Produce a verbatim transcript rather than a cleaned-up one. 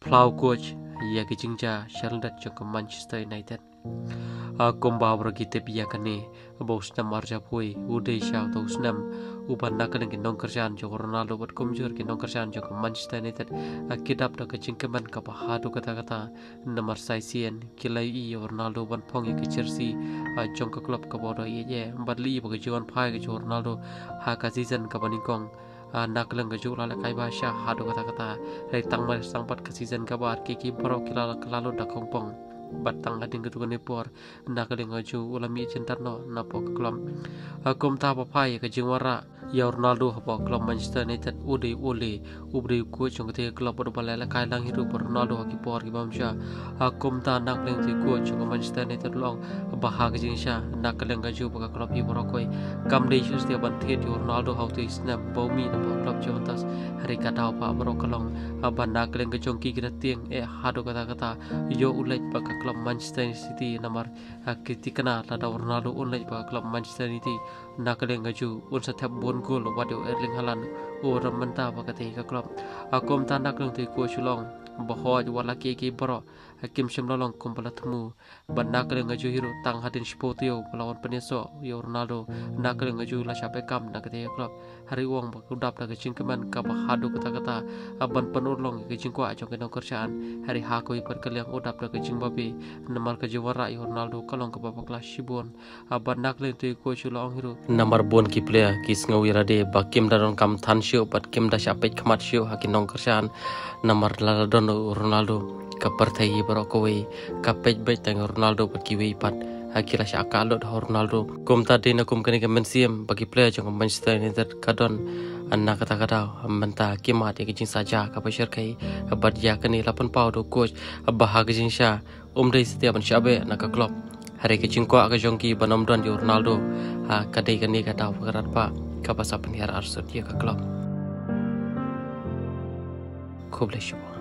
Plau coach ya ki jingja Shaldat jong ke Manchester United. Komba bergite biya kane bos na marja pui ude sha to snam uban na kan nong kerjaan jo Ronaldo bat komjur ki nong kerjaan jo ke Manchester United kidap da ke jingkeman ka bahadu kata kata nomor saisien kilai i Ronaldo ban phong ki Chelsea jong ke klub ka bodo ye ye badli ba ke jiwan phai ke jo Ronaldo ha ka season ka baningkong nak lang ke jo la kai ba sha hadu kata kata rai tang mar sang pat ka season ka bar ki ki bro kilala kelalo da kongpong batang ading ketu kene por nak le ngaju ulami cinta no napo klub akom ta pa pai ke jingwara ya Ronaldo hapo klub Manchester United ude ule ubre ko chung te klub ro balala kai lang hiru Ronaldo ki por ki bamsha akom ta nak le te ko chung Manchester United long bahag jingsha nak le ngaju pa klub i boro koi kam dei shus te ban the Ronaldo how to snap bomi na klub Juventus hari kata pa boro kalong aban nak le ngajong ki gratieng e hado kata kata yo ulai pa klub Manchester City nomor ketikana lada Ronaldo unlai pa klub Manchester City nakale ngaju un sa thap bon gol wadu Erling Haaland o ramanta pa kate ka klub akom ta naklang te ko chulong bahoj wala ke ke bro hakim shimlolong kumpala thmu ban nakale ngaju hero tang hadin spotio lawan peneso yo Ronaldo nakale ngaju la chape kam nakate klub hari wong ba kudap da kecingkeman ka bahadu kata kata aban penulong ke jingkwa jong ke kerjaan hari ha ko iper kaliang udap da kecing babe namar ke jawara yo Ronaldo kalong ke babak kelas sibon aban nakle te ko chulong hero namar bon ki player ki sngawi rade bakim daron kam than shio bat kim da chape khamat shio hakin nong kerjaan namar laladon Ronaldo kapartai barokoi kapej bej tang Ronaldo pat kiwi pat akira sha akalo Ronaldo kum tadi na kum kani kemensiam bagi player jong Manchester United kadon anna kata kata menta kimat ke jing saja ka pasir kai bat ya kani lapan pau do coach bahag jing sha umdai setiap ban shabe na ka club hari ke jing ko aga jongki banom don Ronaldo ha kadai kani kata pakarat pa ka pasapin her arsut ya ka club. God bless you.